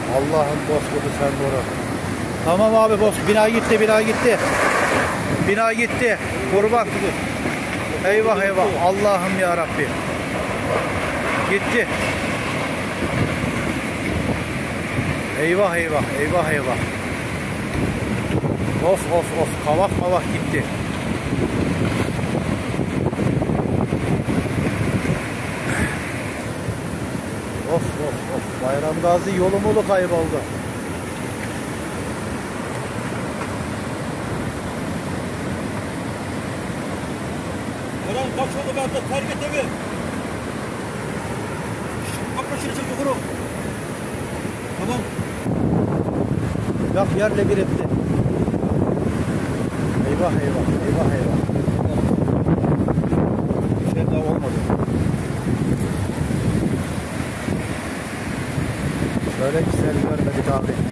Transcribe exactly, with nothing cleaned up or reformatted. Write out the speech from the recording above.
Allah'ın bozkuru sen doğru. Tamam abi boz. Bina gitti, bina gitti. Bina gitti. Kurban. Eyvah eyvah. Allah'ım ya Rabbi. Gitti. Eyvah eyvah. Eyvah eyvah. Of of of. Kavak mavak gitti. Of of of. Bayram Gazi yolu mulu kayboldu. Ulan kaç oldu ben de terk et evi. Bak başını çek yukarı. Tamam. Yak yerle bir etti. Eyvah eyvah. Eyvah eyvah. Bir şey daha olmadı. Böyle bir sel görmedik abi.